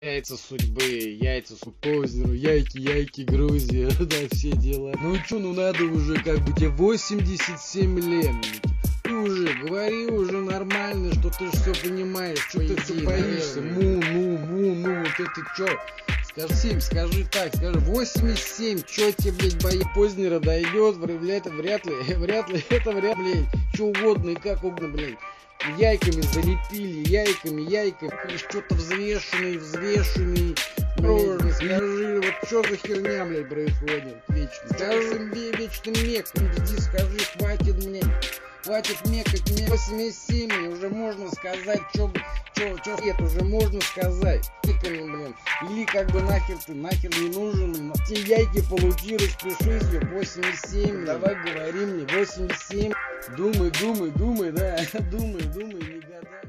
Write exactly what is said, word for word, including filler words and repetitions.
Яйца судьбы, яйца Познеру, яйки, яйки, Грузия, да, все дела. Ну чё, ну надо уже, как бы тебе восемьдесят семь лет. Ты уже говори уже нормально, что ты все понимаешь, что ты все боишься. Му, ну, му, ну, вот это чё? Скажи, семь, скажи так, скажи, восемьдесят семь, чё тебе, блядь, бои Познера дойдет, блядь, это вряд ли, вряд ли, это вряд ли, блядь, чё угодно и как угодно, блядь. Яйками залепили, яйками, яйками, что-то взвешенный, взвешенный. Рожно, скажи, вот что за херня, блядь, происходит вечно? Скажи, вечно мек, иди скажи, хватит мне, хватит мекать, мне восемьдесят семь, уже можно сказать, что, что, что, это уже можно сказать. Тиками, блин, или как бы нахер ты, нахер не нужен, блин. Те яйки получи, распишись, восемьдесят семь, давай говори мне, восемьдесят семь. Думай, думай, думай, да, думай, думай, не гадай.